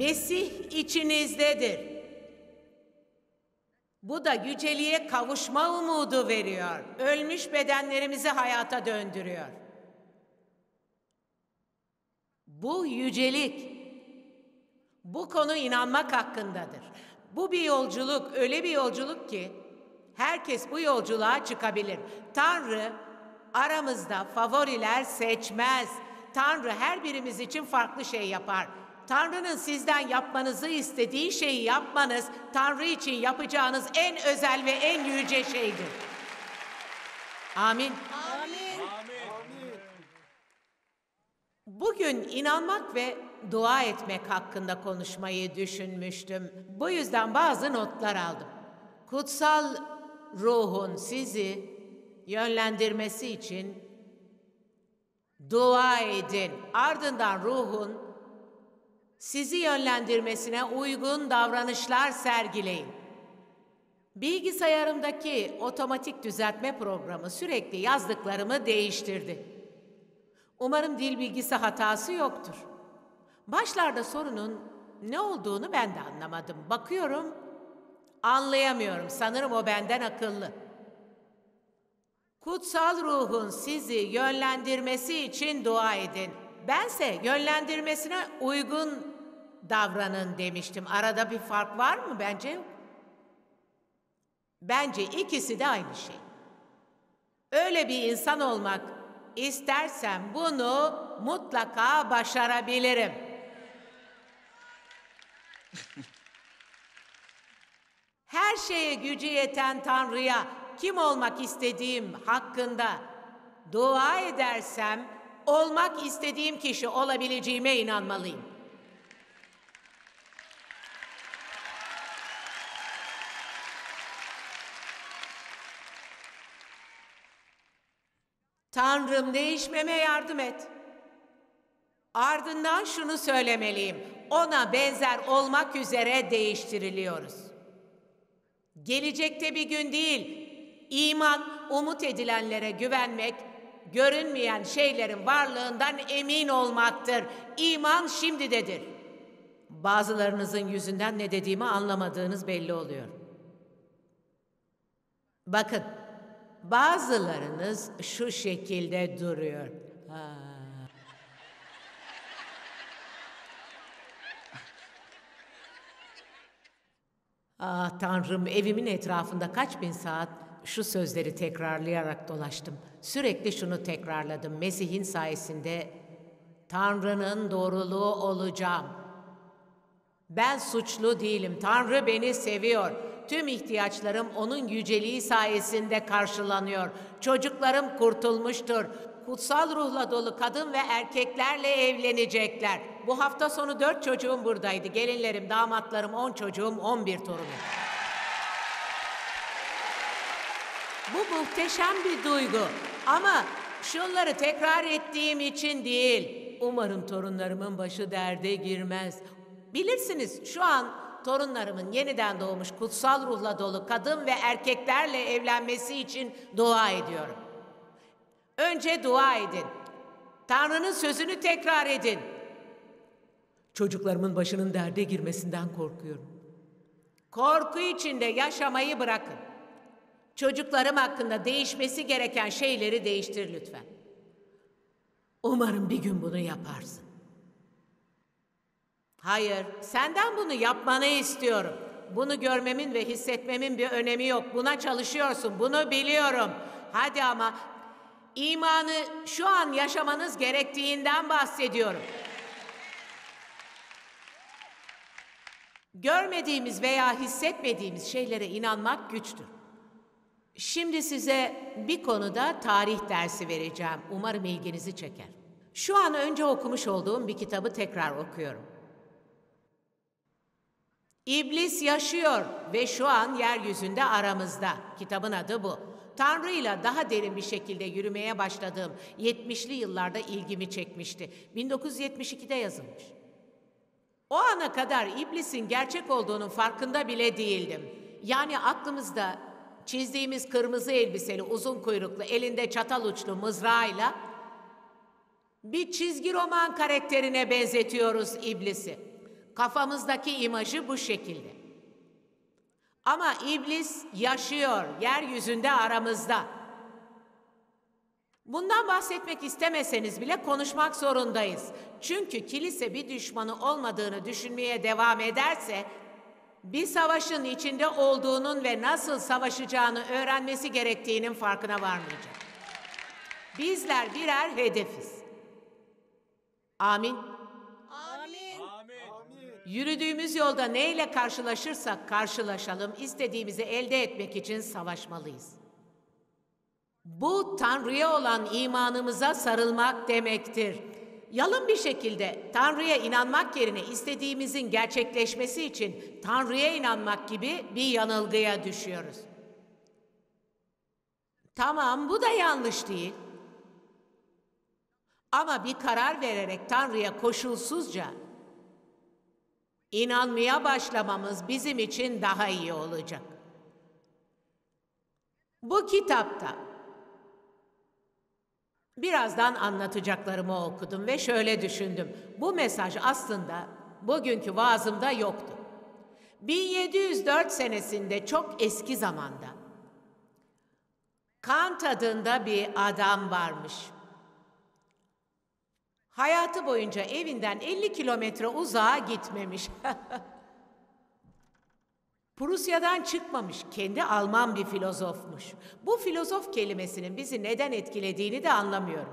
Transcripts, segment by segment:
Mesih içinizdedir. Bu da yüceliğe kavuşma umudu veriyor. Ölmüş bedenlerimizi hayata döndürüyor. Bu yücelik, bu konu inanmak hakkındadır. Bu bir yolculuk, öyle bir yolculuk ki herkes bu yolculuğa çıkabilir. Tanrı aramızda favoriler seçmez. Tanrı her birimiz için farklı şey yapar. Tanrı'nın sizden yapmanızı istediği şeyi yapmanız, Tanrı için yapacağınız en özel ve en yüce şeydir. Amin. Amin. Bugün inanmak ve dua etmek hakkında konuşmayı düşünmüştüm. Bu yüzden bazı notlar aldım. Kutsal ruhun sizi yönlendirmesi için dua edin. Ardından ruhun sizi yönlendirmesine uygun davranışlar sergileyin. Bilgisayarımdaki otomatik düzeltme programı sürekli yazdıklarımı değiştirdi. Umarım dil bilgisi hatası yoktur. Başlarda sorunun ne olduğunu ben de anlamadım. Bakıyorum, anlayamıyorum. Sanırım o benden akıllı. Kutsal ruhun sizi yönlendirmesi için dua edin. Bense yönlendirmesine uygun davranın demiştim. Arada bir fark var mı? Bence yok. Bence ikisi de aynı şey. Öyle bir insan olmak istersem bunu mutlaka başarabilirim. Her şeye gücü yeten Tanrı'ya kim olmak istediğim hakkında dua edersem olmak istediğim kişi olabileceğime inanmalıyım. Tanrım değişmeme yardım et. Ardından şunu söylemeliyim. Ona benzer olmak üzere değiştiriliyoruz. Gelecekte bir gün değil, iman, umut edilenlere güvenmek, görünmeyen şeylerin varlığından emin olmaktır. İman şimdidedir. Bazılarınızın yüzünden ne dediğimi anlamadığınız belli oluyor. Bakın, bazılarınız şu şekilde duruyor. Ah Tanrım, evimin etrafında kaç bin saat şu sözleri tekrarlayarak dolaştım. Sürekli şunu tekrarladım. Mesih'in sayesinde Tanrı'nın doğruluğu olacağım. Ben suçlu değilim. Tanrı beni seviyor. Tüm ihtiyaçlarım onun yüceliği sayesinde karşılanıyor. Çocuklarım kurtulmuştur. Kutsal ruhla dolu kadın ve erkeklerle evlenecekler. Bu hafta sonu 4 çocuğum buradaydı. Gelinlerim, damatlarım, 10 çocuğum, 11 torunum. Bu muhteşem bir duygu. Ama şunları tekrar ettiğim için değil. Umarım torunlarımın başı derde girmez. Bilirsiniz, şu an torunlarımın yeniden doğmuş kutsal ruhla dolu kadın ve erkeklerle evlenmesi için dua ediyorum. Önce dua edin. Tanrı'nın sözünü tekrar edin. Çocuklarımın başının derde girmesinden korkuyorum. Korku içinde yaşamayı bırakın. Çocuklarım hakkında değişmesi gereken şeyleri değiştir lütfen. Umarım bir gün bunu yaparsın. Hayır, senden bunu yapmanı istiyorum. Bunu görmemin ve hissetmemin bir önemi yok. Buna çalışıyorsun, bunu biliyorum. Hadi ama imanı şu an yaşamanız gerektiğinden bahsediyorum. Görmediğimiz veya hissetmediğimiz şeylere inanmak güçtür. Şimdi size bir konuda tarih dersi vereceğim. Umarım ilginizi çeker. Şu an önce okumuş olduğum bir kitabı tekrar okuyorum. İblis yaşıyor ve şu an yeryüzünde aramızda. Kitabın adı bu. Tanrı'yla daha derin bir şekilde yürümeye başladığım 70'li yıllarda ilgimi çekmişti. 1972'de yazılmış. O ana kadar iblisin gerçek olduğunun farkında bile değildim. Yani aklımızda çizdiğimiz kırmızı elbiseli, uzun kuyruklu, elinde çatal uçlu mızrağıyla bir çizgi roman karakterine benzetiyoruz iblisi. Kafamızdaki imajı bu şekilde. Ama iblis yaşıyor yeryüzünde aramızda. Bundan bahsetmek istemeseniz bile konuşmak zorundayız. Çünkü kilise bir düşmanı olmadığını düşünmeye devam ederse, bir savaşın içinde olduğunun ve nasıl savaşacağını öğrenmesi gerektiğinin farkına varmayacak. Bizler birer hedefiz. Amin. Amin. Yürüdüğümüz yolda neyle karşılaşırsak karşılaşalım, istediğimizi elde etmek için savaşmalıyız. Bu Tanrı'ya olan imanımıza sarılmak demektir. Yalın bir şekilde Tanrı'ya inanmak yerine istediğimizin gerçekleşmesi için Tanrı'ya inanmak gibi bir yanılgıya düşüyoruz. Tamam, bu da yanlış değil. Ama bir karar vererek Tanrı'ya koşulsuzca inanmaya başlamamız bizim için daha iyi olacak. Bu kitapta birazdan anlatacaklarımı okudum ve şöyle düşündüm. Bu mesaj aslında bugünkü vaazımda yoktu. 1704 senesinde çok eski zamanda Kant adında bir adam varmış. Hayatı boyunca evinden 50 kilometre uzağa gitmemiş. Prusya'dan çıkmamış, kendi Alman bir filozofmuş. Bu filozof kelimesinin bizi neden etkilediğini de anlamıyorum.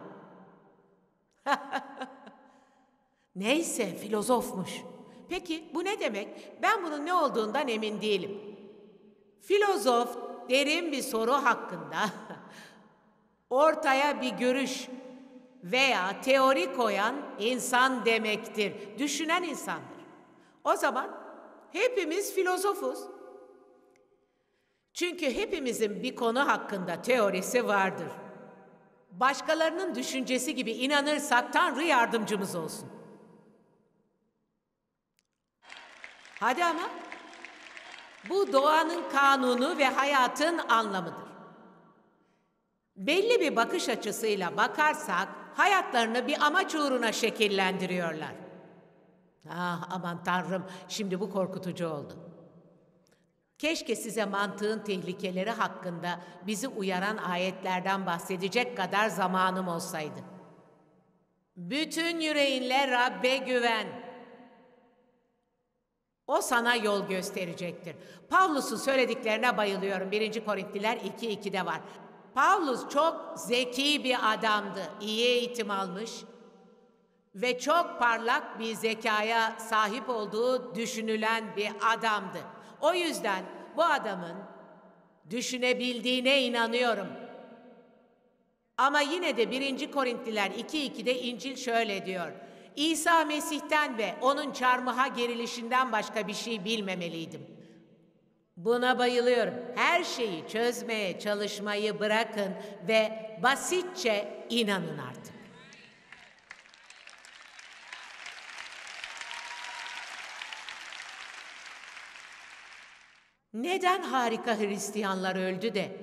Neyse, filozofmuş. Peki bu ne demek? Ben bunun ne olduğundan emin değilim. Filozof, derin bir soru hakkında ortaya bir görüş veya teori koyan insan demektir. Düşünen insandır. O zaman hepimiz filozofuz. Çünkü hepimizin bir konu hakkında teorisi vardır. Başkalarının düşüncesi gibi inanırsak Tanrı yardımcımız olsun. Hadi ama bu doğanın kanunu ve hayatın anlamıdır. Belli bir bakış açısıyla bakarsak hayatlarını bir amaç uğruna şekillendiriyorlar. Ah aman Tanrım, şimdi bu korkutucu oldu. Keşke size mantığın tehlikeleri hakkında bizi uyaran ayetlerden bahsedecek kadar zamanım olsaydı. Bütün yüreğinle Rabbe güven. O sana yol gösterecektir. Pavlus'un söylediklerine bayılıyorum. 1. Korintliler 2:2'de var. Pavlus çok zeki bir adamdı. İyi eğitim almış ve çok parlak bir zekaya sahip olduğu düşünülen bir adamdı. O yüzden bu adamın düşünebildiğine inanıyorum. Ama yine de 1. Korintliler 2:2'de İncil şöyle diyor. İsa Mesih'ten ve onun çarmıha gerilişinden başka bir şey bilmemeliydim. Buna bayılıyorum. Her şeyi çözmeye çalışmayı bırakın ve basitçe inanın artık. Neden harika Hristiyanlar öldü de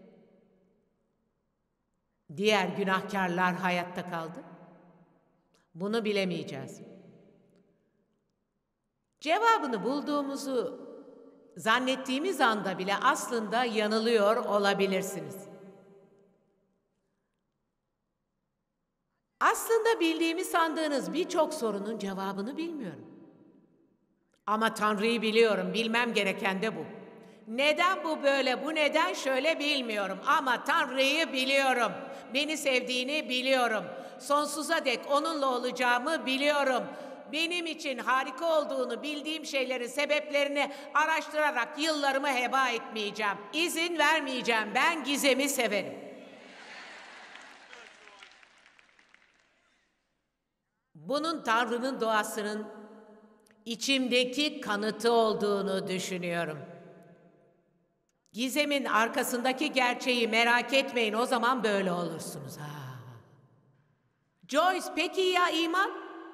diğer günahkarlar hayatta kaldı? Bunu bilemeyeceğiz. Cevabını bulduğumuzu zannettiğimiz anda bile aslında yanılıyor olabilirsiniz. Aslında bildiğimi sandığınız birçok sorunun cevabını bilmiyorum. Ama Tanrı'yı biliyorum, bilmem gereken de bu. Neden bu böyle, bu neden şöyle bilmiyorum. Ama Tanrı'yı biliyorum. Beni sevdiğini biliyorum. Sonsuza dek onunla olacağımı biliyorum. Benim için harika olduğunu bildiğim şeylerin sebeplerini araştırarak yıllarımı heba etmeyeceğim. İzin vermeyeceğim. Ben gizemi severim. Bunun Tanrı'nın doğasının içimdeki kanıtı olduğunu düşünüyorum. Gizemin arkasındaki gerçeği merak etmeyin, o zaman böyle olursunuz. Joyce, peki ya iman?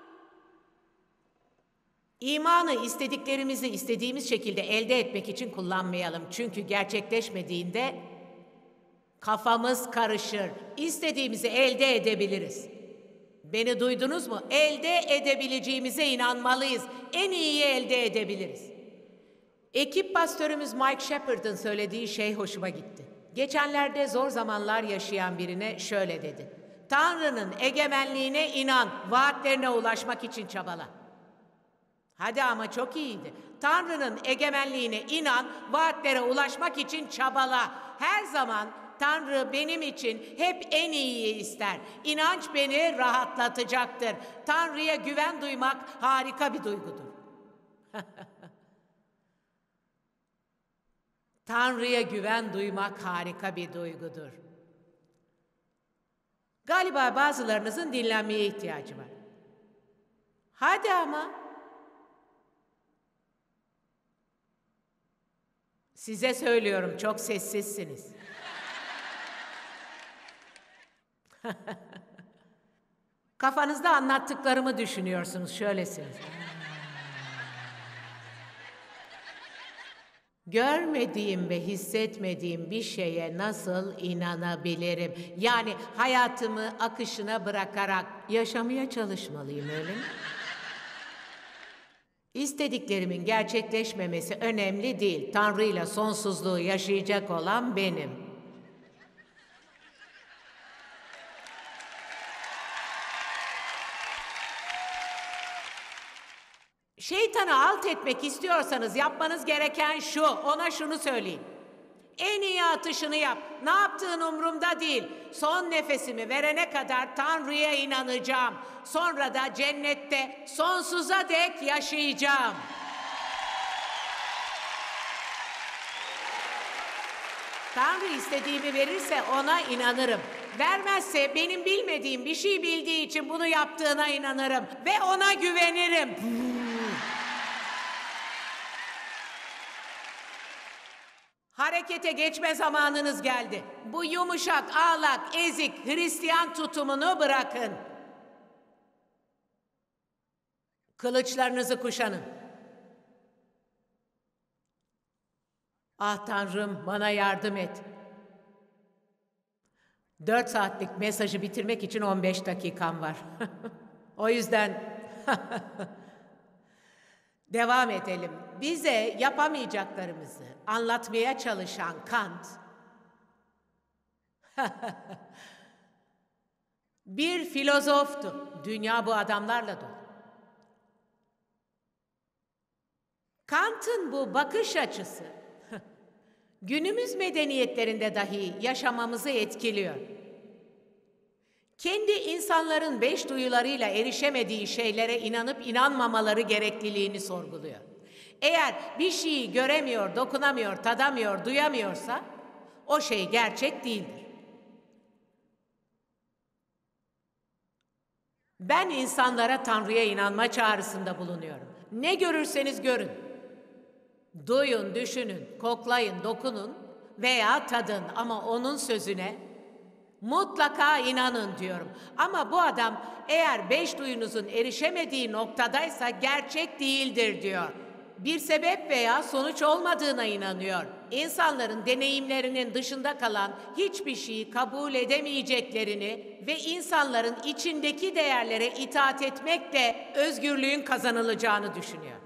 İmanı istediklerimizi istediğimiz şekilde elde etmek için kullanmayalım. Çünkü gerçekleşmediğinde kafamız karışır. İstediğimizi elde edebiliriz. Beni duydunuz mu? Elde edebileceğimize inanmalıyız. En iyiyi elde edebiliriz. Ekip pastörümüz Mike Shepard'ın söylediği şey hoşuma gitti. Geçenlerde zor zamanlar yaşayan birine şöyle dedi. Tanrı'nın egemenliğine inan, vaatlerine ulaşmak için çabala. Hadi ama çok iyiydi. Tanrı'nın egemenliğine inan, vaatlere ulaşmak için çabala. Her zaman Tanrı benim için hep en iyiyi ister. İnanç beni rahatlatacaktır. Tanrı'ya güven duymak harika bir duygudur. Tanrı'ya güven duymak harika bir duygudur. Galiba bazılarınızın dinlenmeye ihtiyacı var. Hadi ama. Size söylüyorum, çok sessizsiniz. Kafanızda anlattıklarımı düşünüyorsunuz, şöylesiniz. Görmediğim ve hissetmediğim bir şeye nasıl inanabilirim? Yani hayatımı akışına bırakarak yaşamaya çalışmalıyım, öyle mi? İstediklerimin gerçekleşmemesi önemli değil. Tanrı'yla sonsuzluğu yaşayacak olan benim. Şeytanı alt etmek istiyorsanız yapmanız gereken şu, ona şunu söyleyin. En iyi atışını yap. Ne yaptığın umurumda değil. Son nefesimi verene kadar Tanrı'ya inanacağım. Sonra da cennette sonsuza dek yaşayacağım. Tanrı istediğimi verirse ona inanırım. Vermezse benim bilmediğim bir şey bildiği için bunu yaptığına inanırım. Ve ona güvenirim. Harekete geçme zamanınız geldi. Bu yumuşak, ağlak, ezik, Hristiyan tutumunu bırakın. Kılıçlarınızı kuşanın. Ah Tanrım, bana yardım et. 4 saatlik mesajı bitirmek için 15 dakikam var. O yüzden devam edelim. Bize yapamayacaklarımızı anlatmaya çalışan Kant bir filozoftu. Dünya bu adamlarla dolu. Kant'ın bu bakış açısı günümüz medeniyetlerinde dahi yaşamamızı etkiliyor. Kendi insanların 5 duyularıyla erişemediği şeylere inanıp inanmamaları gerekliliğini sorguluyor. Eğer bir şeyi göremiyor, dokunamıyor, tadamıyor, duyamıyorsa o şey gerçek değildir. Ben insanlara Tanrı'ya inanma çağrısında bulunuyorum. Ne görürseniz görün. Duyun, düşünün, koklayın, dokunun veya tadın ama onun sözüne mutlaka inanın diyorum. Ama bu adam eğer 5 duyunuzun erişemediği noktadaysa gerçek değildir diyor. Bir sebep veya sonuç olmadığına inanıyor. İnsanların deneyimlerinin dışında kalan hiçbir şeyi kabul edemeyeceklerini ve insanların içindeki değerlere itaat etmekle özgürlüğün kazanılacağını düşünüyor.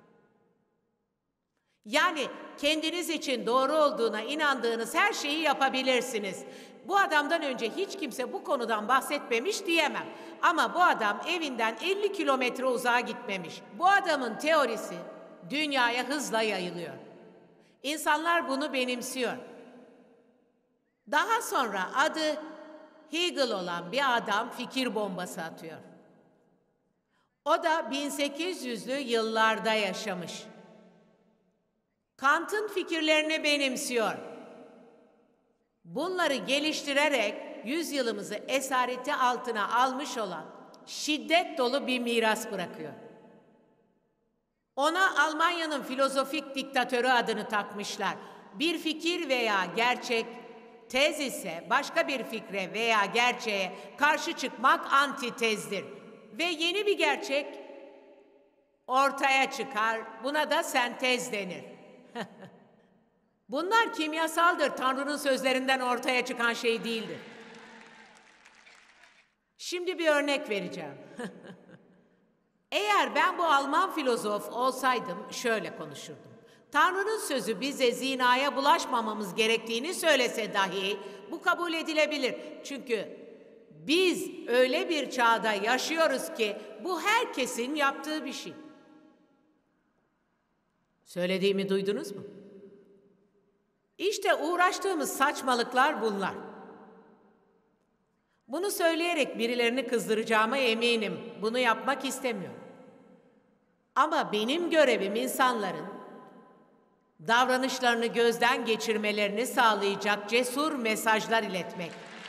Yani kendiniz için doğru olduğuna inandığınız her şeyi yapabilirsiniz. Bu adamdan önce hiç kimse bu konudan bahsetmemiş diyemem. Ama bu adam evinden 50 kilometre uzağa gitmemiş. Bu adamın teorisi dünyaya hızla yayılıyor. İnsanlar bunu benimsiyor. Daha sonra adı Hegel olan bir adam fikir bombası atıyor. O da 1800'lü yıllarda yaşamış. Kant'ın fikirlerini benimsiyor. Bunları geliştirerek yüzyılımızı esareti altına almış olan şiddet dolu bir miras bırakıyor. Ona Almanya'nın filozofik diktatörü adını takmışlar. Bir fikir veya gerçek, tez ise başka bir fikre veya gerçeğe karşı çıkmak antitezdir. Ve yeni bir gerçek ortaya çıkar, buna da sentez denir. Bunlar kimyasaldır, Tanrı'nın sözlerinden ortaya çıkan şey değildir. Şimdi bir örnek vereceğim. Eğer ben bu Alman filozof olsaydım şöyle konuşurdum. Tanrı'nın sözü bize zinaya bulaşmamamız gerektiğini söylese dahi bu kabul edilebilir. Çünkü biz öyle bir çağda yaşıyoruz ki bu herkesin yaptığı bir şey. Söylediğimi duydunuz mu? İşte uğraştığımız saçmalıklar bunlar. Bunu söyleyerek birilerini kızdıracağıma eminim. Bunu yapmak istemiyorum. Ama benim görevim insanların davranışlarını gözden geçirmelerini sağlayacak cesur mesajlar iletmek.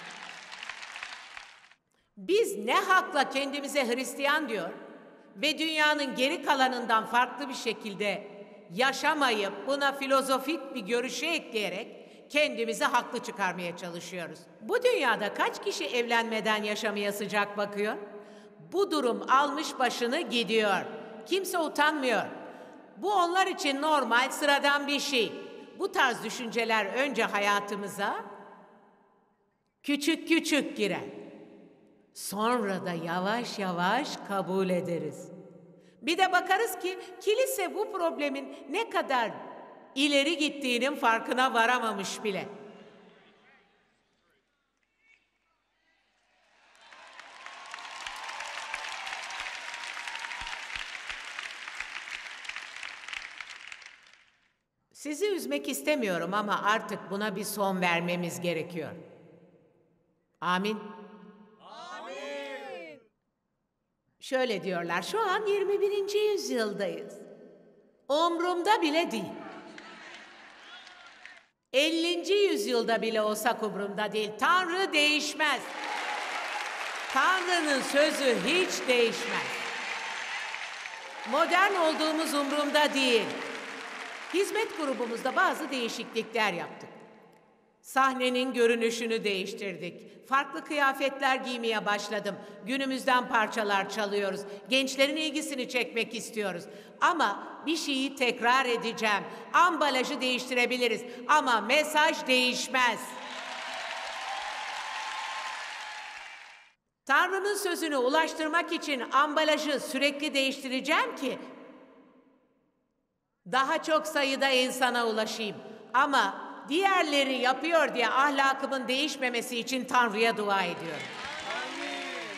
Biz ne hakla kendimize Hristiyan diyor ve dünyanın geri kalanından farklı bir şekilde yaşamayıp buna filozofik bir görüşe ekleyerek kendimizi haklı çıkarmaya çalışıyoruz. Bu dünyada kaç kişi evlenmeden yaşamaya sıcak bakıyor? Bu durum almış başını gidiyor. Kimse utanmıyor. Bu onlar için normal, sıradan bir şey. Bu tarz düşünceler önce hayatımıza küçük küçük girer. Sonra da yavaş yavaş kabul ederiz. Bir de bakarız ki kilise bu problemin ne kadar ileri gittiğinin farkına varamamış bile. Sizi üzmek istemiyorum ama artık buna bir son vermemiz gerekiyor. Amin. Amin. Şöyle diyorlar, şu an 21. yüzyıldayız. Umrumda bile değil. 50. yüzyılda bile olsak umrumda değil. Tanrı değişmez. Tanrı'nın sözü hiç değişmez. Modern olduğumuz umrumda değil. Hizmet grubumuzda bazı değişiklikler yaptık. Sahnenin görünüşünü değiştirdik. Farklı kıyafetler giymeye başladım. Günümüzden parçalar çalıyoruz. Gençlerin ilgisini çekmek istiyoruz. Ama bir şeyi tekrar edeceğim. Ambalajı değiştirebiliriz ama mesaj değişmez. Tanrı'nın sözünü ulaştırmak için ambalajı sürekli değiştireceğim ki daha çok sayıda insana ulaşayım. Ama diğerleri yapıyor diye ahlakımın değişmemesi için Tanrı'ya dua ediyorum. Amin.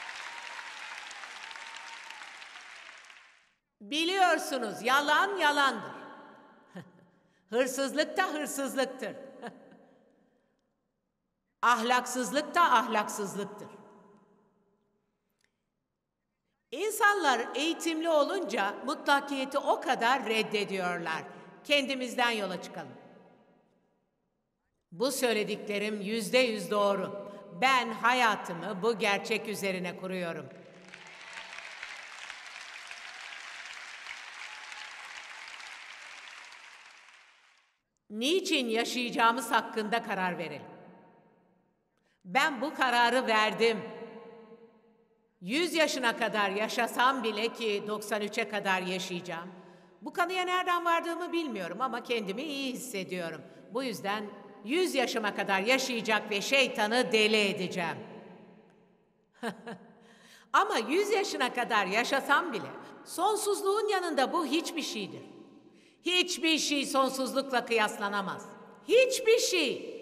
Biliyorsunuz yalan yalandır. Hırsızlık da hırsızlıktır. Ahlaksızlık da ahlaksızlıktır. İnsanlar eğitimli olunca mutlakiyeti o kadar reddediyorlar. Kendimizden yola çıkalım. Bu söylediklerim %100 doğru. Ben hayatımı bu gerçek üzerine kuruyorum. Niçin yaşayacağımız hakkında karar verelim. Ben bu kararı verdim. 100 yaşına kadar yaşasam bile ki 93'e kadar yaşayacağım. Bu kanıya nereden vardığımı bilmiyorum ama kendimi iyi hissediyorum. Bu yüzden 100 yaşıma kadar yaşayacak ve şeytanı deli edeceğim. Ama 100 yaşına kadar yaşasam bile sonsuzluğun yanında bu hiçbir şeydir. Hiçbir şey sonsuzlukla kıyaslanamaz. Hiçbir şey.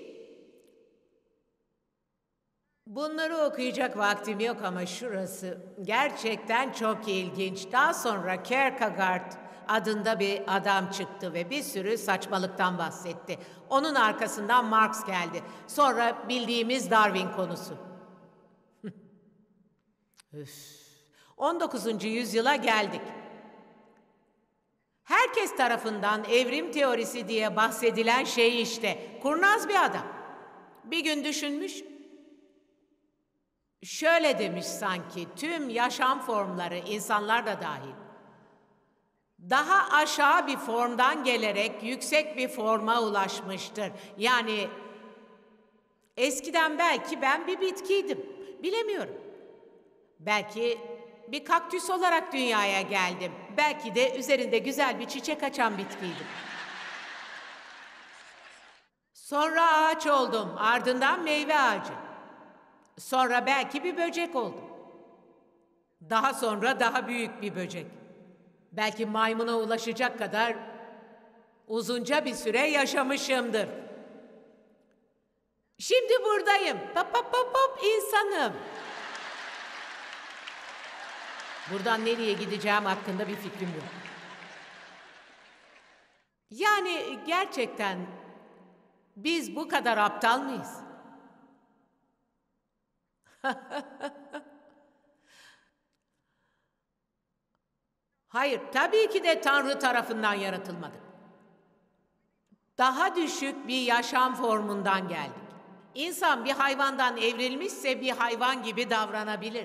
Bunları okuyacak vaktim yok ama şurası gerçekten çok ilginç. Daha sonra Kierkegaard adında bir adam çıktı ve bir sürü saçmalıktan bahsetti. Onun arkasından Marx geldi. Sonra bildiğimiz Darwin konusu. Üf. 19. yüzyıla geldik. Herkes tarafından evrim teorisi diye bahsedilen şey işte. Kurnaz bir adam. Bir gün düşünmüş, şöyle demiş sanki tüm yaşam formları, insanlar da dahil, daha aşağı bir formdan gelerek yüksek bir forma ulaşmıştır. Yani eskiden belki ben bir bitkiydim, bilemiyorum. Belki bir kaktüs olarak dünyaya geldim. Belki de üzerinde güzel bir çiçek açan bitkiydim. Sonra ağaç oldum, ardından meyve ağacı. Sonra belki bir böcek oldum. Daha sonra daha büyük bir böcek. Belki maymuna ulaşacak kadar uzunca bir süre yaşamışımdır. Şimdi buradayım. İnsanım. Buradan nereye gideceğim hakkında bir fikrim yok. Yani gerçekten biz bu kadar aptal mıyız? Hayır, tabii ki de Tanrı tarafından yaratılmadık. Daha düşük bir yaşam formundan geldik. İnsan bir hayvandan evrilmişse bir hayvan gibi davranabilir.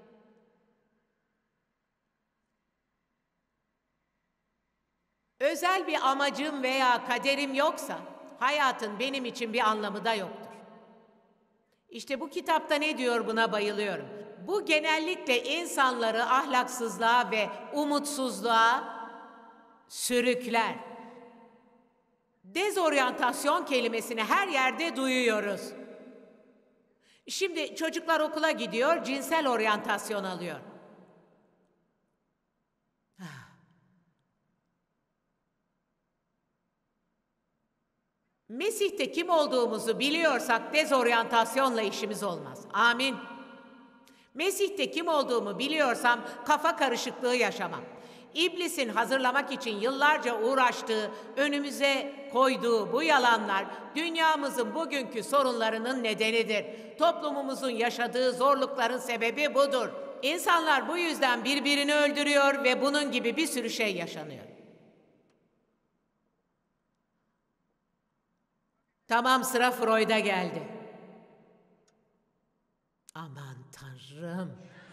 Özel bir amacım veya kaderim yoksa hayatın benim için bir anlamı da yoktur. İşte bu kitapta ne diyor, buna bayılıyorum. Bu genellikle insanları ahlaksızlığa ve umutsuzluğa sürükler. Dezoryantasyon kelimesini her yerde duyuyoruz. Şimdi çocuklar okula gidiyor, cinsel oryantasyon alıyor. Mesih'te kim olduğumuzu biliyorsak dezoryantasyonla işimiz olmaz. Amin. Mesih'te kim olduğumu biliyorsam kafa karışıklığı yaşamam. İblisin hazırlamak için yıllarca uğraştığı, önümüze koyduğu bu yalanlar dünyamızın bugünkü sorunlarının nedenidir. Toplumumuzun yaşadığı zorlukların sebebi budur. İnsanlar bu yüzden birbirini öldürüyor ve bunun gibi bir sürü şey yaşanıyor. Tamam, sıra Freud'a geldi. Aman Tanrım.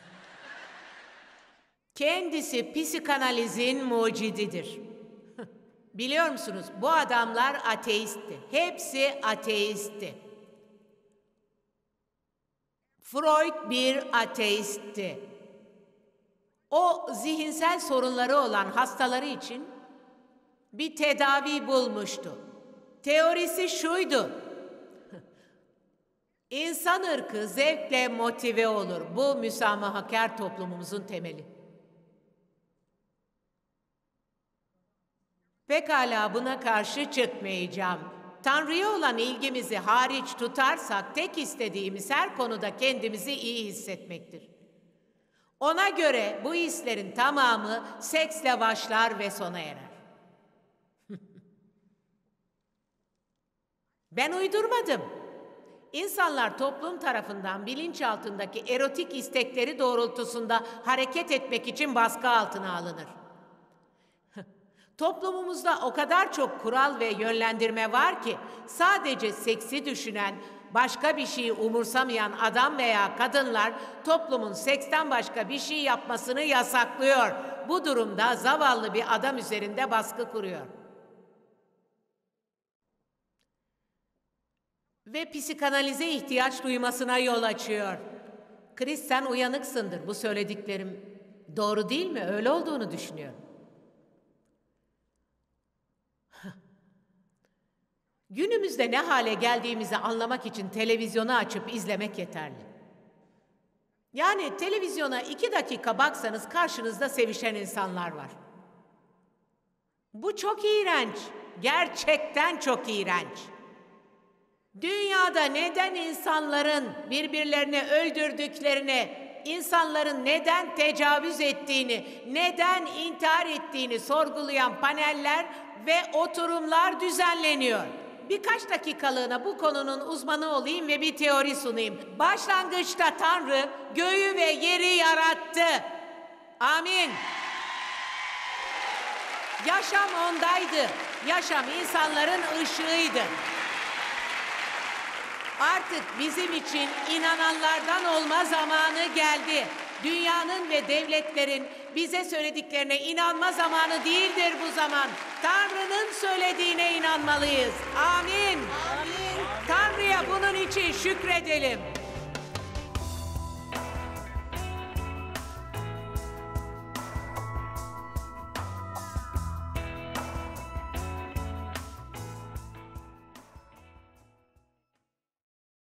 Kendisi psikanalizin mucididir. Biliyor musunuz, bu adamlar ateistti. Hepsi ateistti. Freud bir ateistti. O zihinsel sorunları olan hastaları için bir tedavi bulmuştu. Teorisi şuydu: İnsan ırkı zevkle motive olur. Bu müsamahakar toplumumuzun temeli. Pekala, buna karşı çıkmayacağım. Tanrı'ya olan ilgimizi hariç tutarsak tek istediğimiz her konuda kendimizi iyi hissetmektir. Ona göre bu hislerin tamamı seksle başlar ve sona erer. Ben uydurmadım. İnsanlar toplum tarafından bilinçaltındaki erotik istekleri doğrultusunda hareket etmek için baskı altına alınır. Toplumumuzda o kadar çok kural ve yönlendirme var ki sadece seksi düşünen, başka bir şeyi umursamayan adam veya kadınlar toplumun seksten başka bir şey yapmasını yasaklıyor. Bu durumda zavallı bir adam üzerinde baskı kuruyor. Ve psikanalize ihtiyaç duymasına yol açıyor. Chris, sen uyanıksındır. Bu söylediklerim doğru değil mi? Öyle olduğunu düşünüyorum. Günümüzde ne hale geldiğimizi anlamak için televizyonu açıp izlemek yeterli. Yani televizyona 2 dakika baksanız karşınızda sevişen insanlar var. Bu çok iğrenç. Gerçekten çok iğrenç. Dünyada neden insanların birbirlerini öldürdüklerini, insanların neden tecavüz ettiğini, neden intihar ettiğini sorgulayan paneller ve oturumlar düzenleniyor. Birkaç dakikalığına bu konunun uzmanı olayım ve bir teori sunayım. Başlangıçta Tanrı göğü ve yeri yarattı. Amin. Yaşam ondaydı. Yaşam insanların ışığıydı. Artık bizim için inananlardan olma zamanı geldi. Dünyanın ve devletlerin bize söylediklerine inanma zamanı değildir bu zaman. Tanrı'nın söylediğine inanmalıyız. Amin. Amin. Tanrı'ya bunun için şükredelim.